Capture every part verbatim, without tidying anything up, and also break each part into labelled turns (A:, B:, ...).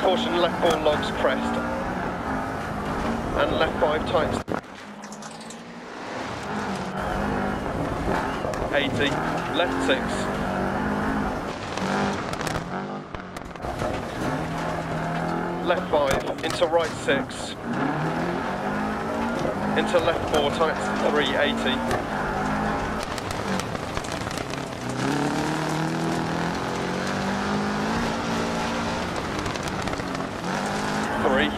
A: Caution, left four logs crest. And left five times. eighty, left six. Left five, into right six. Into left four times three, eighty. Three.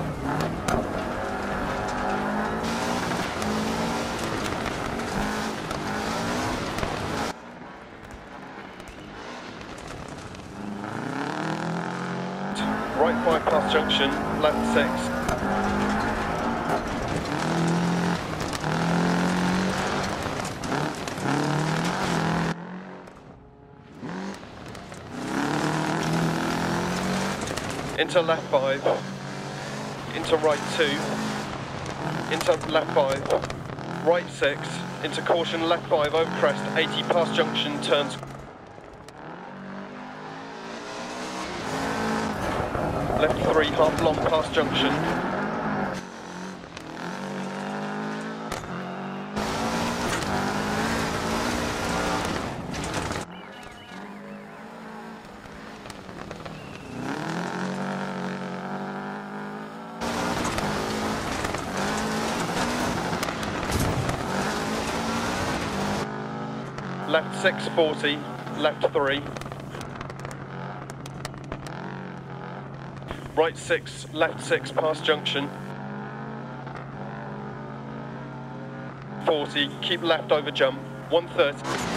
A: Right five past junction, left six. Into left five. Into right two. Into left five. Right six. Into caution, left five over crest, eighty past junction, turns. Left three, half long past junction. Left six forty, left three. Right six, left six past junction. forty, keep left over jump. one thirty.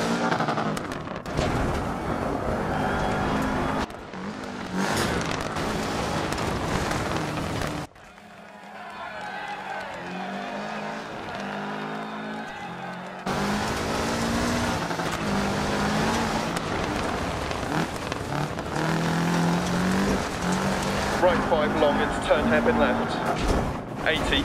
A: Right five long into turn hairpin left. eighty.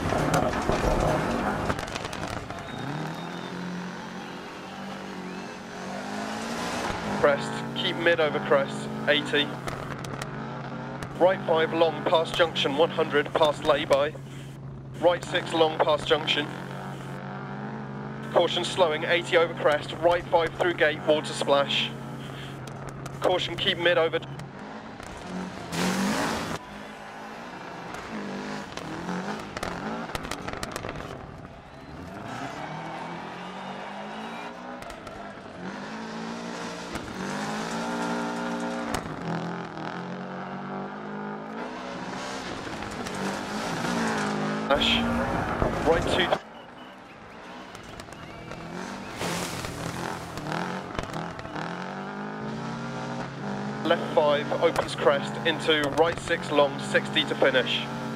A: Crest, keep mid over crest. eighty. Right five long past junction, one hundred past lay-by. Right six long past junction. Caution slowing, eighty over crest. Right five through gate, water splash. Caution, keep mid over. Right two. Left five opens crest into right six long, sixty to finish.